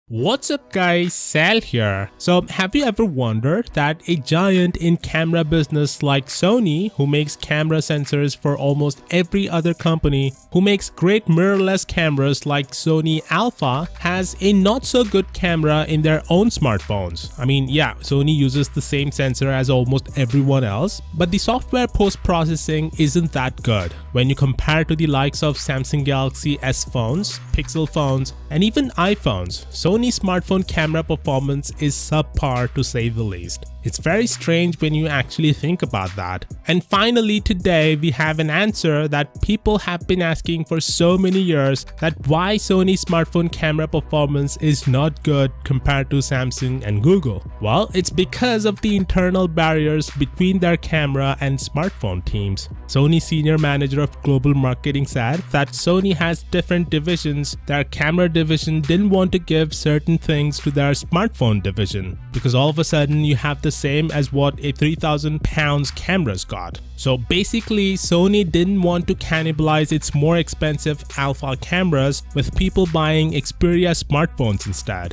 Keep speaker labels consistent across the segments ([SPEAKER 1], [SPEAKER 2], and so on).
[SPEAKER 1] What's up guys, Sal here. So have you ever wondered that a giant in camera business like Sony, who makes camera sensors for almost every other company, who makes great mirrorless cameras like Sony Alpha, has a not so good camera in their own smartphones? I mean, yeah, Sony uses the same sensor as almost everyone else, but the software post-processing isn't that good when you compare to the likes of Samsung Galaxy S phones, Pixel phones, and even iPhones. Sony's smartphone camera performance is subpar to say the least. It's very strange when you actually think about that. And finally today we have an answer that people have been asking for so many years, that why Sony's smartphone camera performance is not good compared to Samsung and Google. Well, it's because of the internal barriers between their camera and smartphone teams. Sony senior manager of global marketing said that Sony has different divisions. Their camera division didn't want to give certain things to their smartphone division because all of a sudden you have the same as what a 3,000 pounds camera's got. So basically Sony didn't want to cannibalize its more expensive Alpha cameras with people buying Xperia smartphones instead.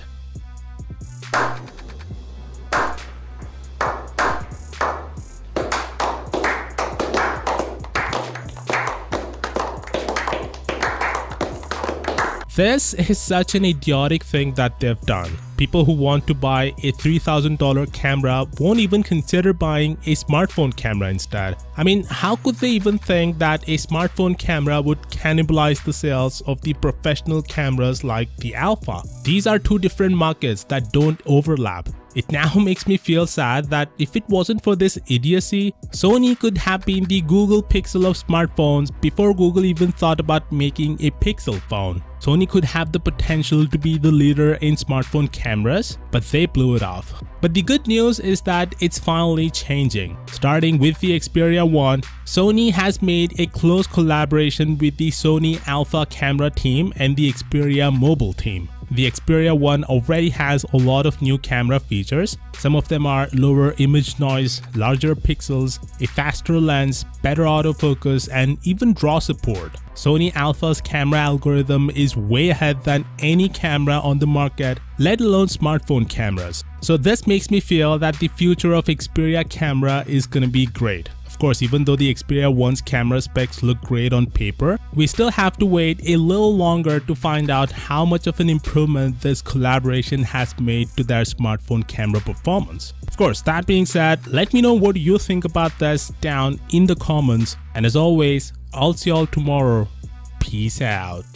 [SPEAKER 1] This is such an idiotic thing that they've done. People who want to buy a $3,000 camera won't even consider buying a smartphone camera instead. I mean, how could they even think that a smartphone camera would cannibalize the sales of the professional cameras like the Alpha? These are two different markets that don't overlap. It now makes me feel sad that if it wasn't for this idiocy, Sony could have been the Google Pixel of smartphones before Google even thought about making a Pixel phone. Sony could have the potential to be the leader in smartphone cameras, but they blew it off. But the good news is that it's finally changing. Starting with the Xperia 1, Sony has made a close collaboration with the Sony Alpha camera team and the Xperia Mobile team. The Xperia 1 already has a lot of new camera features. Some of them are lower image noise, larger pixels, a faster lens, better autofocus, and even draw support. Sony Alpha's camera algorithm is way ahead than any camera on the market, let alone smartphone cameras. So this makes me feel that the future of Xperia camera is gonna be great. Of course, even though the Xperia 1's camera specs look great on paper, we still have to wait a little longer to find out how much of an improvement this collaboration has made to their smartphone camera performance. Of course, that being said, let me know what you think about this down in the comments. And as always, I'll see y'all tomorrow. Peace out.